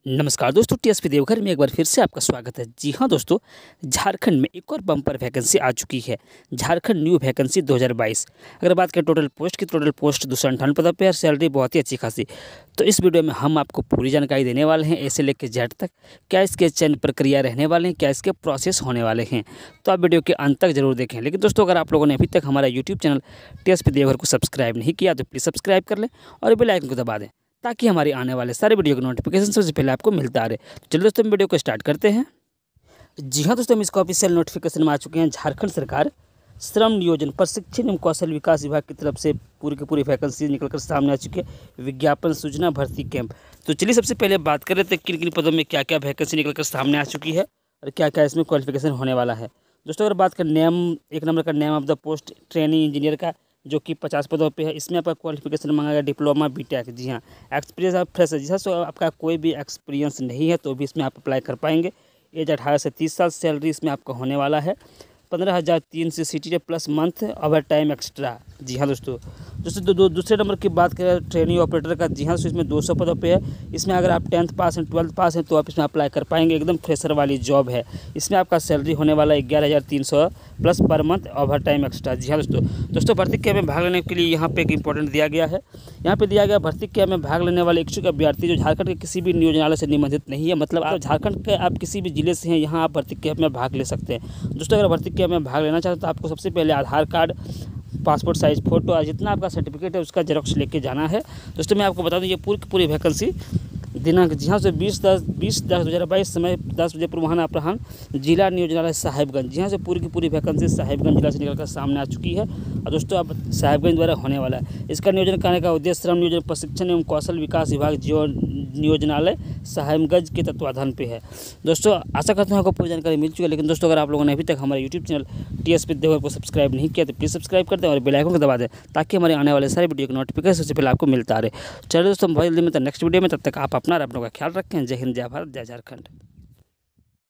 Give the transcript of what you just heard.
नमस्कार दोस्तों, टीएसपी देवघर में एक बार फिर से आपका स्वागत है। जी हाँ दोस्तों, झारखंड में एक और बम्पर वैकेंसी आ चुकी है। Jharkhand new vacancy 2022। अगर बात करें टोटल पोस्ट 258 पदों पे है। सैलरी बहुत ही अच्छी खासी। तो इस वीडियो में हम आपको पूरी जानकारी देने वाले हैं, ए से लेकर जेड तक। क्या इसके चयन प्रक्रिया रहने वाले हैं, क्या इसके प्रोसेस होने वाले हैं, तो आप वीडियो के अंत तक जरूर देखें। लेकिन दोस्तों, अगर आप लोगों ने अभी तक हमारा यूट्यूब चैनल टीएसपी देवघर को सब्सक्राइब नहीं किया तो प्लीज़ सब्सक्राइब कर लें और बेल आइकन को दबा दें, ताकि हमारे आने वाले सारे वीडियो के नोटिफिकेशन सबसे पहले आपको मिलता रहे। तो चलिए दोस्तों, हम वीडियो को स्टार्ट करते हैं। जी हाँ दोस्तों, हम इसका ऑफिशियल नोटिफिकेशन में आ चुके हैं। झारखंड सरकार श्रम नियोजन प्रशिक्षण एवं कौशल विकास विभाग की तरफ से पूरी की पूरी वैकेंसी निकलकर सामने आ चुकी है। विज्ञापन, सूचना, भर्ती कैंप। तो चलिए सबसे पहले बात कर रहे थे किन किन पदों में क्या क्या वैकेंसी निकलकर सामने आ चुकी है और क्या क्या इसमें क्वालिफिकेशन होने वाला है। दोस्तों, अगर बात करें एक नंबर का name of the post training engineer का, जो कि 50 पदों पे है। इसमें आपका क्वालिफिकेशन मांगा गया डिप्लोमा बीटेक। जी हाँ, एक्सपीरियंस आप फ्रेशर, जी हाँ। सो आपका कोई भी एक्सपीरियंस नहीं है तो भी इसमें आप अप्लाई कर पाएंगे। एज 18 से 30 साल। सैलरी इसमें आपका होने वाला है 15,300 CTJ plus month overtime extra. जी हाँ दोस्तों। दूसरे नंबर की बात करें ट्रेनिंग ऑपरेटर का। जी हाँ, सो इसमें 200 पदों पे है। इसमें अगर आप 10th पास हैं, 12th पास हैं तो आप इसमें अप्लाई कर पाएंगे। एकदम फ्रेशर वाली जॉब है। इसमें आपका सैलरी होने वाला है 11,300 plus per month overtime extra. जी हाँ दोस्तों, भर्ती कैंप में भाग लेने के लिए यहाँ पे एक इंपॉर्टेंट दिया गया है। यहाँ पे दिया गया भर्ती कैंप में भाग लेने वाले इच्छुक अभ्यर्थी जो झारखंड के किसी भी नियोजनालय से निबंधित नहीं है, मतलब आप झारखंड के आप किसी भी जिले से हैं, यहाँ आप भर्ती कैंप में भाग ले सकते हैं। दोस्तों, अगर भर्ती कैंप में भाग लेना चाहते हैं तो आपको सबसे पहले Aadhaar card, passport size photo और जितना आपका सर्टिफिकेट है उसका जेरॉक्स लेके जाना है। दोस्तों, मैं आपको बता दूं, ये पूरी की पूरी वैकेंसी दिनांक, जी हाँ, से 20/10/2022 समय 10 बजे पूर्वाह्न अपराह्न जिला नियोजनालय साहिबगंज। जी हाँ, से पूरी की पूरी वैकेंसी साहिबगंज जिला से निकलकर सामने आ चुकी है। और दोस्तों, अब साहिबगंज द्वारा होने वाला है। इसका नियोजन करने का उद्देश्य श्रम नियोजन प्रशिक्षण एवं कौशल विकास विभाग जियो नियोजनालय साहिबगंज के तत्वाधान पे है। दोस्तों, आशा करता हूँ आपको पूरी जानकारी मिल चुकी है। लेकिन दोस्तों, अगर आप लोगों ने अभी तक हमारे यूट्यूब चैनल टीएसपी देवघर को सब्सक्राइब नहीं किया तो प्लीज़ सब्सक्राइब कर दें और बेल आइकन को दबा दें, ताकि हमारे आने वाले सारे वीडियो के नोटिफिकेशन सबसे पहले आपको मिलता रहे। चलिए दोस्तों, बहुत जल्दी मिलते हैं नेक्स्ट वीडियो में। तब तक आप अपना और अपनों का ख्याल रखें। जय हिंद, जय भारत, जय झारखंड।